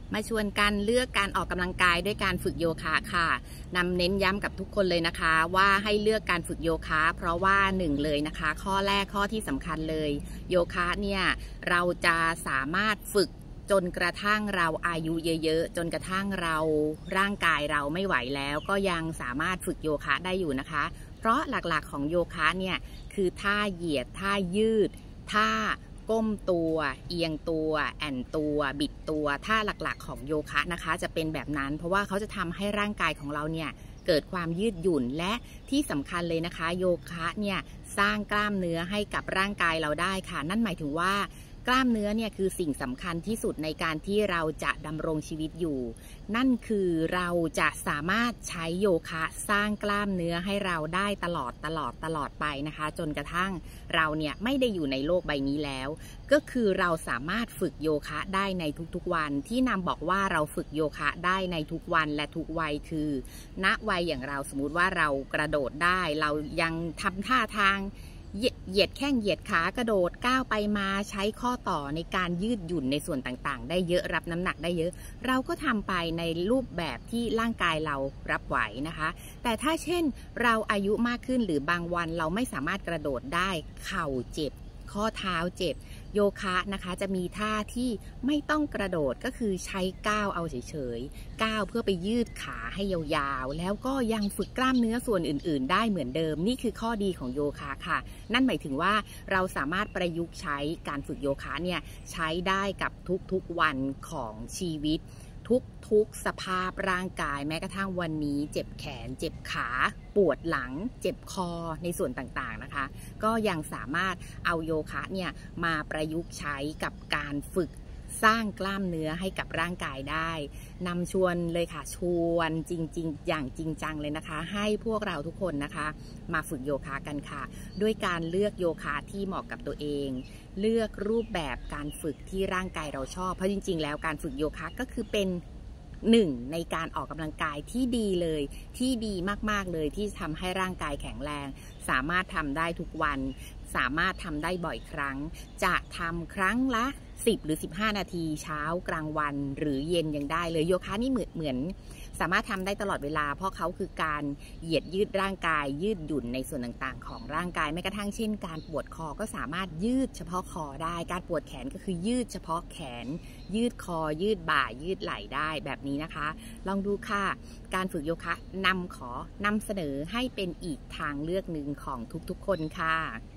มาชวนกันเลือกการออกกำลังกายด้วยการฝึกโยคะค่ะนำเน้นย้ำกับทุกคนเลยนะคะว่าให้เลือกการฝึกโยคะเพราะว่าหนึ่งเลยนะคะข้อแรกข้อที่สำคัญเลยโยคะเนี่ยเราจะสามารถฝึกจนกระทั่งเราอายุเยอะๆจนกระทั่งเราร่างกายเราไม่ไหวแล้วก็ยังสามารถฝึกโยคะได้อยู่นะคะเพราะหลักๆของโยคะเนี่ยคือท่าเหยียดท่ายืดท่าก้มตัวเอียงตัวแอนตัวบิดตัวท่าหลักๆของโยคะนะคะจะเป็นแบบนั้นเพราะว่าเขาจะทำให้ร่างกายของเราเนี่ยเกิดความยืดหยุ่นและที่สำคัญเลยนะคะโยคะเนี่ยสร้างกล้ามเนื้อให้กับร่างกายเราได้ค่ะนั่นหมายถึงว่ากล้ามเนื้อเนี่ยคือสิ่งสำคัญที่สุดในการที่เราจะดำรงชีวิตอยู่นั่นคือเราจะสามารถใช้โยคะสร้างกล้ามเนื้อให้เราได้ตลอดไปนะคะจนกระทั่งเราเนี่ยไม่ได้อยู่ในโลกใบนี้แล้วก็คือเราสามารถฝึกโยคะได้ในทุกๆวันที่นำบอกว่าเราฝึกโยคะได้ในทุกวันและทุกวัยคือณวัยอย่างเราสมมุติว่าเรากระโดดได้เรายังทำท่าทางเหยียดแข้งเหยียดขากระโดดก้าวไปมาใช้ข้อต่อในการยืดหยุ่นในส่วนต่างๆได้เยอะรับน้ำหนักได้เยอะเราก็ทำไปในรูปแบบที่ร่างกายเรารับไหวนะคะแต่ถ้าเช่นเราอายุมากขึ้นหรือบางวันเราไม่สามารถกระโดดได้เข่าเจ็บข้อเท้าเจ็บโยคะนะคะจะมีท่าที่ไม่ต้องกระโดดก็คือใช้ก้าวเอาเฉยๆก้าวเพื่อไปยืดขาให้ยาวๆแล้วก็ยังฝึกกล้ามเนื้อส่วนอื่นๆได้เหมือนเดิมนี่คือข้อดีของโยคะค่ะนั่นหมายถึงว่าเราสามารถประยุกต์ใช้การฝึกโยคะเนี่ยใช้ได้กับทุกๆวันของชีวิตทุกสภาพร่างกายแม้กระทั่งวันนี้เจ็บแขนเจ็บขาปวดหลังเจ็บคอในส่วนต่างๆนะคะก็ยังสามารถเอาโยคะเนี่ยมาประยุกต์ใช้กับการฝึกสร้างกล้ามเนื้อให้กับร่างกายได้นำชวนเลยค่ะชวนจริงๆอย่างจริงจังเลยนะคะให้พวกเราทุกคนนะคะมาฝึกโยคะกันค่ะด้วยการเลือกโยคะที่เหมาะกับตัวเองเลือกรูปแบบการฝึกที่ร่างกายเราชอบเพราะจริงๆแล้วการฝึกโยคะก็คือเป็นหนึ่งในการออกกำลังกายที่ดีเลยที่ดีมากๆเลยที่ทำให้ร่างกายแข็งแรงสามารถทำได้ทุกวันสามารถทำได้บ่อยครั้งจะทำครั้งละ10หรือ15นาทีเช้ากลางวันหรือเย็นยังได้เลยโยคะนี่เหมือนสามารถทำได้ตลอดเวลาเพราะเขาคือการเหยียดยืดร่างกายยืดหยุ่นในส่วนต่างๆของร่างกายแม้กระทั่งเช่นการปวดคอก็สามารถยืดเฉพาะคอได้การปวดแขนก็คือยืดเฉพาะแขนยืดคอยืดบ่ายืดไหล่ได้แบบนี้นะคะลองดูค่ะการฝึกโยคะนำเสนอให้เป็นอีกทางเลือกหนึ่งของทุกๆคนค่ะ